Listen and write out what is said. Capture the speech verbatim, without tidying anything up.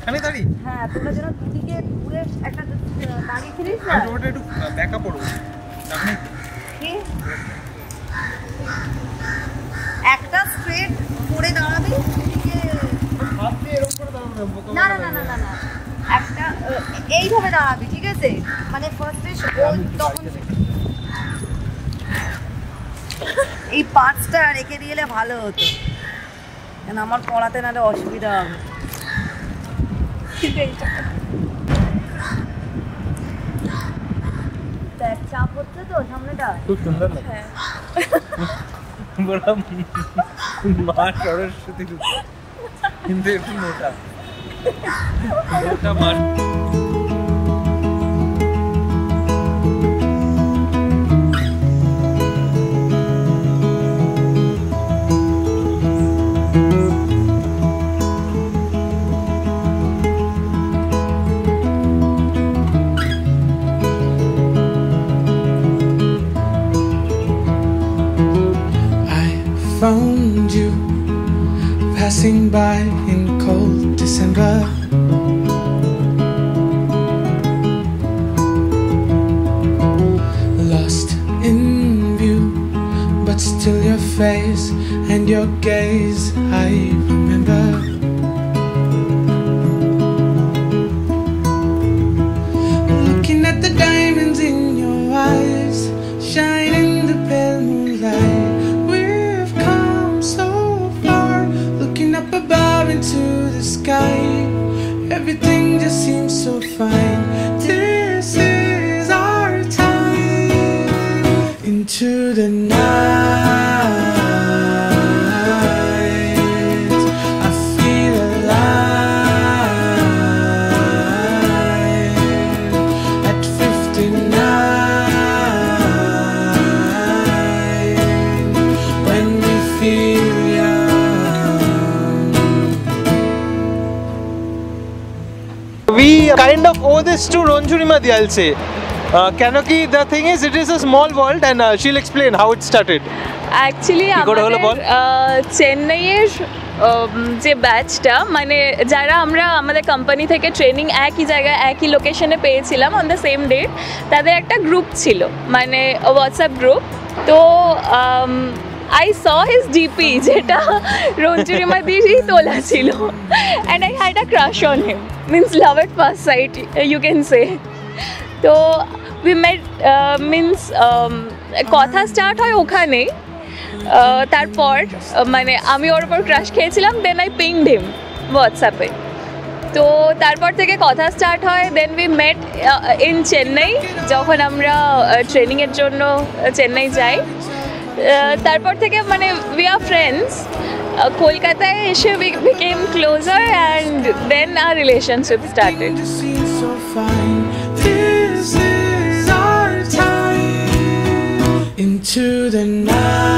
এখানে দাঁড়ি? হ্যাঁ, তোমরা যেন দুদিকে ঘুরে একটা দাঁড়িয়েছিলিস না? আমি ওটা একটু ব্যাকআপ করব। আপনি কি? একটা স্ট্রেট করে দাঁড়াবি, দুদিকে আপনি এরকম করে দাঁড়াবেন না না না না না না একটা এইভাবে দাঁড়াবি, ঠিক আছে? মানে ফার্স্টে তখন এই পাঁচটা রেখে দিলে ভালো হতো, কেন আমার পড়াতে নাহলে অসুবিধা হবে। দেখ চাপ হচ্ছে তো সামনেটা, খুব সুন্দর লাগে। হ্যাঁ বললাম মা সরস্বতী কিন্তু একটু মোটা মোটা মা। Found you passing by in cold December. Lost in view, but still your face and your gaze I remember. Looking at the diamonds in your eyes, shining the pale moonlight. Into the sky, everything just seems so fine. This is our time. Into the night, I feel alive. At fifty-nine, when we feel we kind of owe this to Ronjurima Diyalse. Uh, Kanoki, the thing is, it is a small world, and uh, she'll explain how it started. Actually, আমাদের চেন্নাইয়ের যে ব্যাচটা, মানে যারা আমরা আমাদের company থেকে training একই জায়গায় একই লোকেশনে পেয়েছিলাম অন দ্য সেম ডেট, তাদের একটা গ্রুপ ছিল, মানে হোয়াটসঅ্যাপ গ্রুপ। তো I saw his D P, যেটা রঞ্জুরিমা দিরই তোলা ছিল, and I had a crush on him, means love at first sight you can say. তো we met, uh, means um, কথা স্টার্ট হয় ওখানে। তারপর মানে আমি ওর উপর ক্রাশ খেয়েছিলাম, দেন আই পিংড হিম হোয়াটসঅ্যাপে। তো তারপর থেকে কথা স্টার্ট হয়, then we met in Chennai, যখন আমরা ট্রেনিংয়ের জন্য চেন্নাই যাই। তারপর থেকে মানে উই আর ফ্রেন্ডস। কলকাতায় এসে we became closer, and then our relationship started. Into the night.